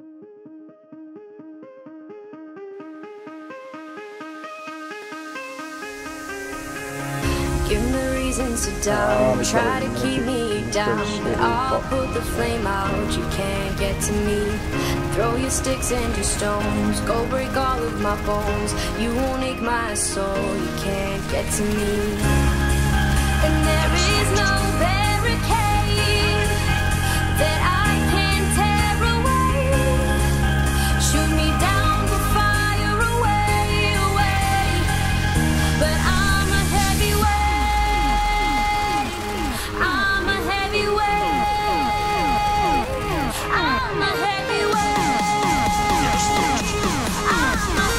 Give me reasons to doubt, try to keep me down, but I'll put the flame out, you can't get to me. Throw your sticks and your stones, go break all of my bones. You won't ache my soul, you can't get to me. And there is no barricade that I can tear away. Shoot me down, but fire away, away. But I'm a heavyweight, I'm a heavyweight, I'm a heavyweight, I'm a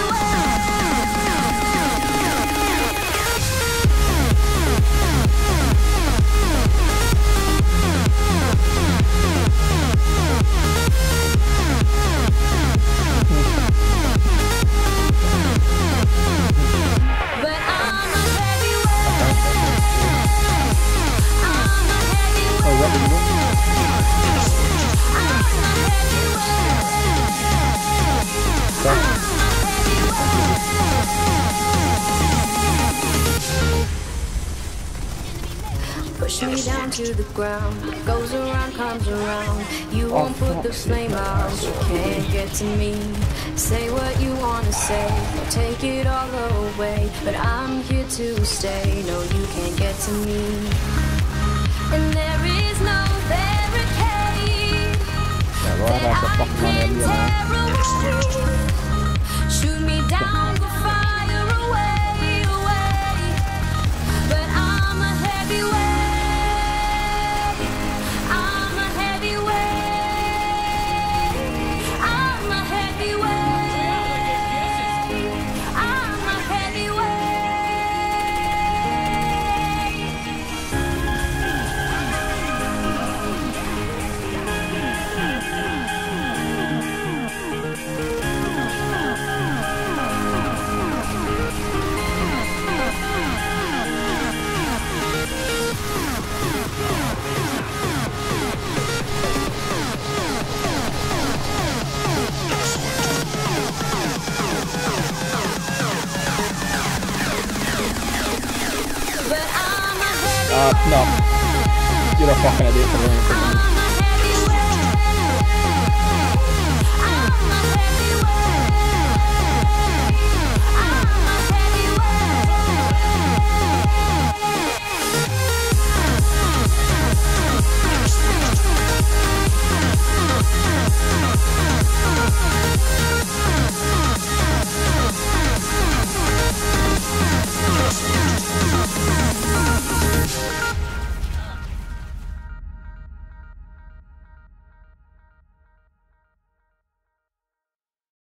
push me down to the ground, goes around, comes around. You won't put the flame out, you can't get to me. Say what you wanna say, I'll take it all away, but I'm here to stay, no you can't get to me. And there is no barricade that I can tear away. Shoot me down, but fire away, away. But I'm a heavyweight, I'm a heavyweight, I'm a heavyweight, I'm a No, you're a fucking idiot for running.